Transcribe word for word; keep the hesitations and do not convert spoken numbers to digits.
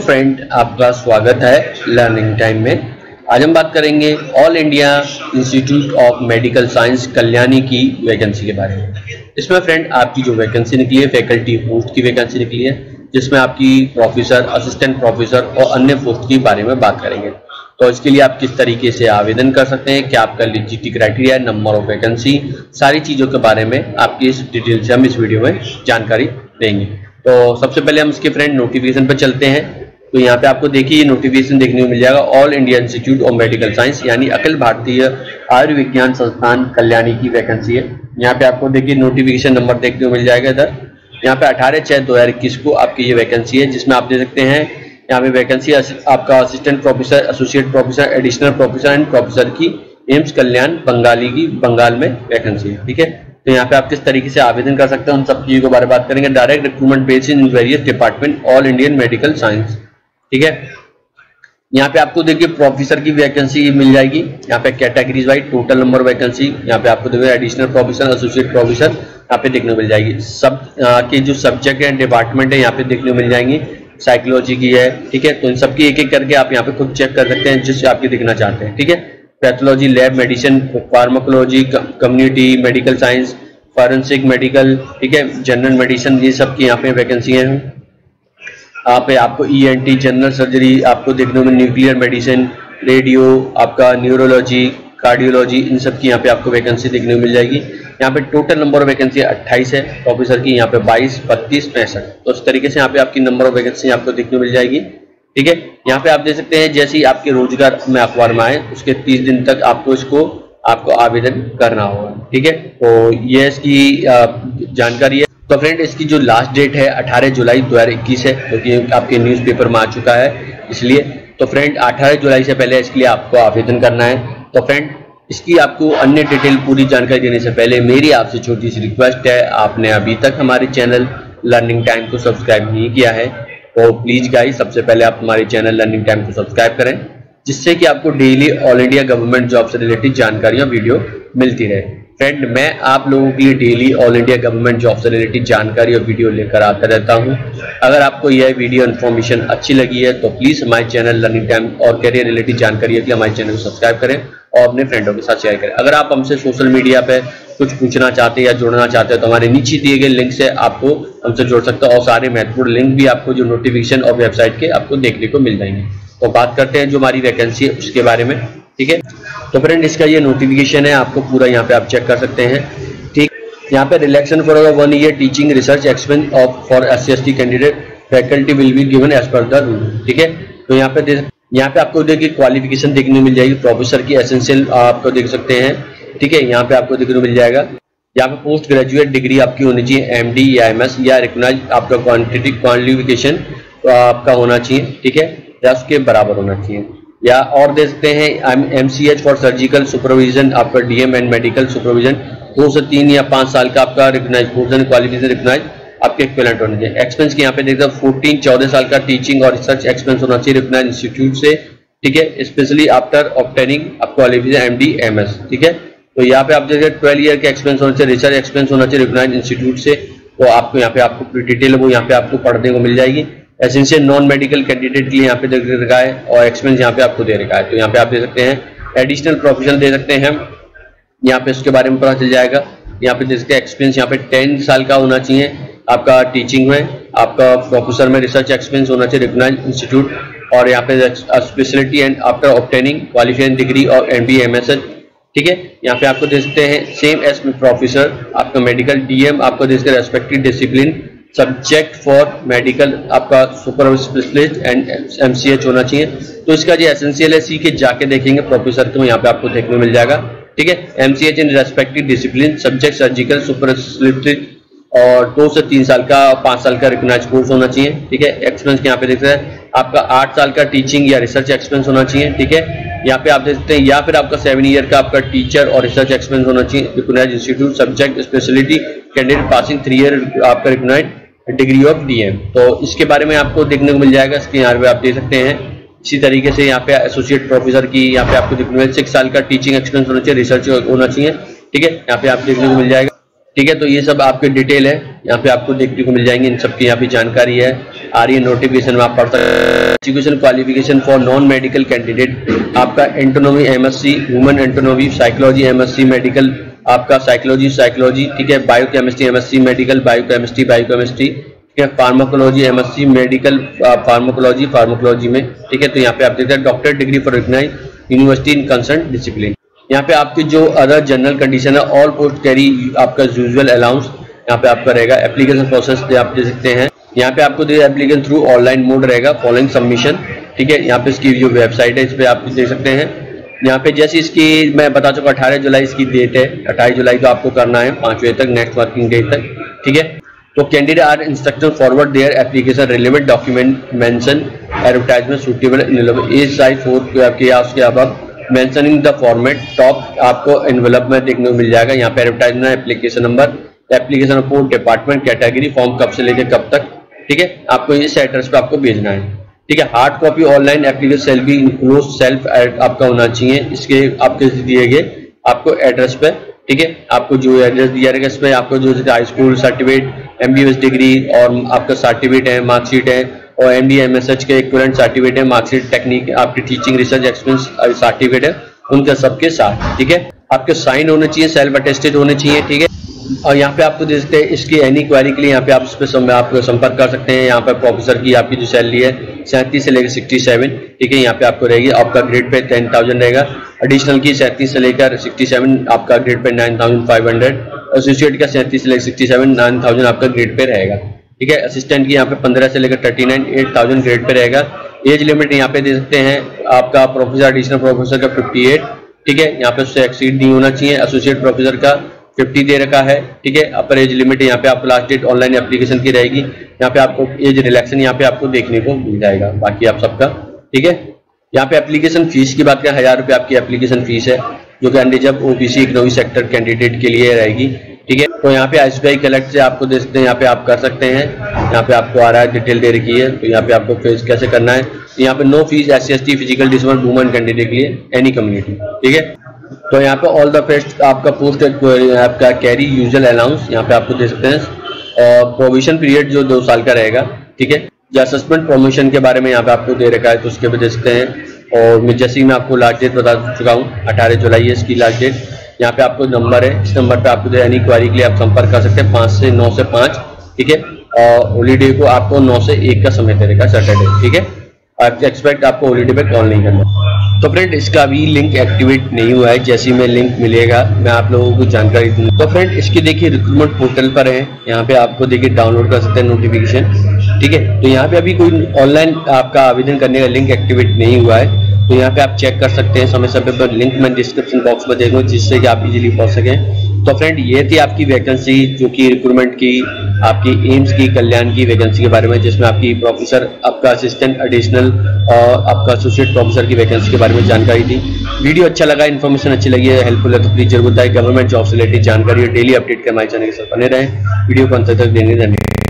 Friend, आपका स्वागत है लर्निंग टाइम में। आज हम बात करेंगे All India Institute of Medical Science Kalyani की वैकेंसी के बारे में। इसमें फ्रेंड आपकी जो वैकेंसी निकली है फैकल्टी पोस्ट की वैकेंसी निकली है, जिसमें आपकी प्रोफेसर, असिस्टेंट प्रोफेसर और अन्य पोस्ट के बारे में बात करेंगे। तो इसके लिए आप किस तरीके से आवेदन कर सकते हैं, क्या आपका eligibility criteria, number of vacancy, सारी चीज़ों के बारे में आपकी इस डिटेल से हम इस वीडियो में जानकारी देंगे। तो सबसे पहले हम इसके फ्रेंड नोटिफिकेशन पर चलते हैं। तो यहाँ पे आपको देखिए ये नोटिफिकेशन देखने को मिल जाएगा, All India Institute of Medical Science यानी अखिल भारतीय आयुर्विज्ञान संस्थान कल्याणी की वैकेंसी है। यहाँ पे आपको देखिए नोटिफिकेशन नंबर देखने को मिल जाएगा इधर। यहाँ पे अठारह छः दो हजार इक्कीस को आपकी ये वैकेंसी है, जिसमें आप दे सकते हैं यहाँ पे वैकेंसी आपका assistant professor, associate professor, additional professor and professor की एम्स कल्याण बंगाली की बंगाल में वैकेंसी है। ठीक है, तो यहाँ पे आप किस तरीके से आवेदन कर सकते हैं उन सब चीजों के बारे में बात करेंगे। Direct recruitment based in various department all Indian medical science. ठीक है, यहाँ पे आपको देखिए प्रोफेसर की वैकेंसी मिल जाएगी। यहाँ पे categories wise total number vacancy यहाँ पे आपको देखिए एडिशनल प्रोफेसर, एसोसिएट प्रोफेसर यहाँ पे देखने को मिल जाएगी। सब के जो सब्जेक्ट है, डिपार्टमेंट है यहाँ पे देखने को मिल जाएंगी। साइकोलॉजी की है, ठीक है, तो इन सबकी एक एक करके आप यहाँ पे खुद चेक कर सकते हैं जिससे आपकी दिखना चाहते हैं। ठीक है, pathology, lab medicine, pharmacology, community medical science, forensic medical, ठीक है, जनरल मेडिसिन, ये सब की यहाँ पे वैकेंसी है। यहाँ पे आपको E N T, general surgery आपको देखने में, न्यूक्लियर मेडिसिन, रेडियो, आपका न्यूरोलॉजी, कार्डियोलॉजी, इन सब की यहाँ पे आपको वैकेंसी देखने को मिल जाएगी। यहाँ पे टोटल नंबर ऑफ वैकेंसी अट्ठाईस है, प्रोफेसर की यहाँ पे बाईस, बत्तीस, पैंसठ। तो इस तरीके से यहाँ पे आपकी नंबर ऑफ वैकेंसी आपको देखने को मिल जाएगी। ठीक है, यहाँ पे आप देख सकते हैं जैसे ही आपके रोजगार में अखबार में आए उसके तीस दिन तक आपको इसको आपको आवेदन करना होगा। ठीक है, तो ये इसकी जानकारी है। तो फ्रेंड इसकी जो लास्ट डेट है अठारह जुलाई दो हजार इक्कीस है, क्योंकि तो आपके न्यूज़पेपर में आ चुका है इसलिए। तो फ्रेंड अठारह जुलाई से पहले इसके लिए आपको आवेदन करना है। तो फ्रेंड इसकी आपको अन्य डिटेल पूरी जानकारी देने से पहले मेरी आपसे छोटी सी रिक्वेस्ट है, आपने अभी तक हमारे चैनल लर्निंग टाइम को सब्सक्राइब नहीं किया है तो प्लीज़ गाइस सबसे पहले आप हमारे चैनल लर्निंग टाइम को सब्सक्राइब करें, जिससे कि आपको daily all India government job से रिलेटेड जानकारियाँ वीडियो मिलती रहे। फ्रेंड मैं आप लोगों के लिए daily all India government job से रिलेटेड जानकारी और वीडियो लेकर आता रहता हूं। अगर आपको यह वीडियो इन्फॉर्मेशन अच्छी लगी है तो प्लीज़ हमारे चैनल लर्निंग टाइम और करियर रिलेटेड जानकारी के लिए हमारे चैनल को सब्सक्राइब करें और अपने फ्रेंडों के साथ शेयर करें। अगर आप हमसे सोशल मीडिया पे कुछ पूछना चाहते हैं या जुड़ना चाहते हैं तो हमारे नीचे दिए गए लिंक से आपको हमसे जुड़ सकते हैं और सारे महत्वपूर्ण लिंक भी आपको जो नोटिफिकेशन और वेबसाइट के आपको देखने को मिल जाएंगे। तो बात करते हैं जो हमारी वैकेंसी है उसके बारे में। ठीक है, तो फ्रेंड इसका ये नोटिफिकेशन है, आपको पूरा यहाँ पे आप चेक कर सकते हैं। ठीक, यहाँ पे relaxation for one year teaching research expense of for S C S T candidate faculty will be given as per the rule. ठीक है, तो यहाँ पे यहाँ पे आपको देखिए क्वालिफिकेशन देखने को मिल जाएगी। प्रोफेसर की एसेंशियल आपको देख सकते हैं। ठीक है, यहाँ पे आपको देखने को मिल जाएगा। यहाँ पे पोस्ट ग्रेजुएट डिग्री आपकी होनी चाहिए, एम डी या एम एस या रिकॉग्नाइज आपका क्वांटिटी क्वालिफिकेशन आपका होना चाहिए। ठीक है, या उसके बराबर होना चाहिए। या और दे सकते हैं M C H for surgical supervision, आपका D M and medical supervision, दो से तीन या पाँच साल का आपका recognise course and qualification recognise आपके एक्सपेलेंट होने चाहिए। एक्सपेंस की यहाँ पे देखते हैं फोर्टीन चौदह साल का टीचिंग और रिसर्च एक्सपेंस होना चाहिए रिकॉग्नाइज इंस्टीट्यूट से। ठीक है, स्पेशली आफ्टर ऑब्टेनिंग आप qualification M D M S. ठीक है, तो यहाँ पे आप देखिए ट्वेल्व ईयर का एक्सपेंस होना चाहिए, रिसर्च एक्सपेंस होना चाहिए रिकॉग्नाइज इंस्टीट्यूट से। तो आपको यहाँ पे आपको पूरी डिटेल वो यहाँ पे आपको पढ़ने को मिल जाएगी। एसेंशियल नॉन मेडिकल कैंडिडेट के लिए यहाँ पे दे रखा है और एक्सपेंस यहाँ पे आपको दे रखा है। तो यहाँ पे आप दे सकते हैं एडिशनल प्रोफेशनल दे सकते हैं, यहाँ पे उसके बारे में पता चल जाएगा। यहाँ पे जिसका एक्सपीरियंस यहाँ पे टेन साल का होना चाहिए आपका टीचिंग में, आपका प्रोफेसर में रिसर्च एक्सपीरियंस होना चाहिए रिकॉग्नाइज्ड इंस्टीट्यूट, और यहाँ पे speciality and after obtaining qualification degree और एम बी एम एस। ठीक है, यहाँ पे आपको दे सकते हैं सेम एज प्रोफेसर आपका मेडिकल डी एम आपको दे सकते respective discipline subject for medical आपका super specialist and M C H होना चाहिए। तो इसका जो एसेंशियल है सी के जाके देखेंगे प्रोफेसर तो यहाँ पे आपको देखने को मिल जाएगा। ठीक है, M C H in respective discipline subject surgical super specialist और दो से तीन साल का पाँच साल का रिकॉग्नाइज कोर्स होना चाहिए। ठीक है, एक्सपीरियंस यहाँ पे देख रहे हैं आपका आठ साल का टीचिंग या रिसर्च एक्सपीरियंस होना चाहिए। ठीक है, यहाँ पे आप देख सकते हैं या फिर आपका सेवन ईयर का आपका टीचर और रिसर्च एक्सपीरियंस होना चाहिए recognised institute subject speciality candidate passing three year आपका recognised degree of D M. तो इसके बारे में आपको देखने को मिल जाएगा। इसके यहाँ पे आप देख सकते हैं इसी तरीके से यहाँ पे एसोसिएट प्रोफेसर की यहाँ पे आपको देखने को मिल सिक्स साल का टीचिंग एक्सपीरियंस होना चाहिए, रिसर्च होना चाहिए। ठीक है, यहाँ पे आप देखने को मिल जाएगा। ठीक है, तो ये सब आपके डिटेल है यहाँ पे आपको देखने को मिल जाएंगे, इन सब की यहाँ पे जानकारी है। आ रही है नोटिफिकेशन में, आप पढ़ सकते हैं। Education qualification for non medical candidate आपका anatomy MSc, human anatomy, psychology MSc medical, आपका साइकोलॉजी साइकोलॉजी ठीक है, biochemistry MSc medical, biochemistry biochemistry ठीक है, pharmacology MSc medical, pharmacology pharmacology में ठीक है। तो यहाँ पे आप देखते हैं doctor degree for recognised university in concern discipline. यहाँ पे आपकी जो अदर जनरल कंडीशन है, ऑल पोस्ट कैरी आपका यूजुअल अलाउंस यहाँ पे आपका रहेगा। एप्लीकेशन प्रोसेस आप दे सकते हैं, यहाँ पे आपको एप्लीकेशन थ्रू ऑनलाइन मोड रहेगा, फॉलोइंग सबमिशन ठीक है। यहाँ पे इसकी जो वेबसाइट है इस पर आप देख सकते हैं। यहाँ पे जैसे इसकी मैं बता चुका अठारह जुलाई इसकी डेट है, अट्ठाईस जुलाई को आपको करना है पाँच बजे तक, नेक्स्ट वर्किंग डे तक ठीक है। तो candidate are instruction forward their application relevant document mention advertisement suitable as size four आपके उसके अब मेंशनिंग द फॉर्मेट टॉप आपको एनवेलप में देखने को मिल जाएगा। यहाँ पे advertisement, application number, application report, department, category, form कब से लेकर कब तक ठीक है, आपको इस एड्रेस पे आपको भेजना है ठीक है। Hard copy online application cell भी इंक्लोज सेल्फ आपका होना चाहिए इसके आपके दिए गए आपको एड्रेस पे ठीक है। आपको जो एड्रेस दिया रहेगा इस पे आपको जो high school certificate, MBBS degree और आपका सर्टिफिकेट है, मार्कशीट है और एमडी एमएसएच के इक्विवेलेंट सर्टिफिकेट है, मार्कशीट, टेक्निक, आपकी टीचिंग रिसर्च एक्सपीरियंस सर्टिफिकेट है, उनका सबके साथ ठीक है। आपके साइन होने चाहिए, सेल्फ अटेस्टेड होने चाहिए ठीक है। और यहाँ पे आपको देख सकते हैं इसकी एनी क्वारी के लिए यहाँ पे आप इस पे आप संपर्क कर सकते हैं। यहाँ पे प्रोफेसर की आपकी जो सैलरी है सैंतीस से लेकर सिक्सटी सेवन ठीक है, यहाँ पे आपको रहेगी। आपका ग्रेड पे टेन थाउजेंड रहेगा, एडिशनल की सैंतीस से लेकर सिक्सटी सेवन आपका grade pay nine thousand five hundred, associate का सैंतीस से लेकर सिक्सटी सेवन नाइन थाउजेंड आपका ग्रेड पे रहेगा ठीक है। असिस्टेंट की यहाँ पे पंद्रह से लेकर thirty nine eight thousand grade pay रहेगा। एज लिमिट यहाँ पे दे सकते हैं आपका प्रोफेसर एडिशनल प्रोफेसर का फिफ्टी एट ठीक है, यहाँ पे उससे एक्सीड नहीं होना चाहिए। एसोसिएट प्रोफेसर का फिफ्टी दे रखा है ठीक है। अपर एज लिमिट यहाँ पे आपको लास्ट डेट ऑनलाइन एप्लीकेशन की रहेगी। यहाँ पे आपको एज रिलैक्सेशन यहाँ पे आपको देखने को मिल जाएगा, बाकी आप सबका ठीक है। यहाँ पे एप्लीकेशन फीस की बात करें, हजार रुपये आपकी एप्लीकेशन फीस है जो कि unreserved OBC economic sector candidate के लिए रहेगी ठीक है। तो यहाँ पे एसबीआई कलेक्ट से आपको दे सकते हैं, यहाँ पे आप कर सकते हैं। यहाँ पे आपको आ रहा है डिटेल दे रखी है, तो यहाँ पे आपको फेस कैसे करना है। यहाँ पे no fees S C S T physical disabled women candidate के लिए एनी कम्युनिटी ठीक है। तो यहाँ पे ऑल द फेस्ट आपका पोस्ट आपका कैरी यूजुअल अलाउंस यहाँ पे आपको दे सकते हैं। और प्रोविजन पीरियड जो दो साल का रहेगा ठीक है। या सस्पेंड प्रमोशन के बारे में यहाँ पे आपको दे रखा है, तो उसके भी दे सकते हैं। और जैसे मैं आपको लास्ट डेट बता चुका हूँ अठारह जुलाई है इसकी लास्ट डेट। यहाँ पे आपको नंबर है, इस नंबर पे आपको एनी क्वारी के लिए आप संपर्क कर सकते हैं, पाँच से नौ से पाँच ठीक है। और हॉलीडे को आपको नौ से एक का समय दे रहेगा सैटरडे ठीक है। आप एक्सपेक्ट आपको हॉलीडे पे कॉल नहीं करना। तो फ्रेंड इसका अभी लिंक एक्टिवेट नहीं हुआ है, जैसे में लिंक मिलेगा मैं आप लोगों को जानकारी दूंगा। तो फ्रेंड इसकी देखिए रिक्रूटमेंट पोर्टल पर है, यहाँ पे आपको देखिए डाउनलोड कर सकते हैं नोटिफिकेशन ठीक है। तो यहाँ पे अभी कोई ऑनलाइन आपका आवेदन करने का लिंक एक्टिवेट नहीं हुआ है, तो यहाँ पे आप चेक कर सकते हैं समय समय पर। लिंक मैं डिस्क्रिप्शन बॉक्स में दे दूँ जिससे कि आप इजीली पहुँच सकें। तो फ्रेंड ये थी आपकी वैकेंसी जो कि रिक्रूटमेंट की आपकी एम्स की कल्याण की वैकेंसी के बारे में, जिसमें आपकी प्रोफेसर, आपका असिस्टेंट, एडिशनल और आपका एसोसिएट प्रोफेसर की वैकेंसी के बारे में जानकारी दी। वीडियो अच्छा लगा, इन्फॉर्मेशन अच्छी लगी है, हेल्पफुल है तो प्लीज जरूर बताएं। गवर्नमेंट जॉब से रिलेटेड जानकारी और डेली अपडेट के हमारे चैनल के साथ बने रहें। वीडियो को अंत तक देने धन्यवाद।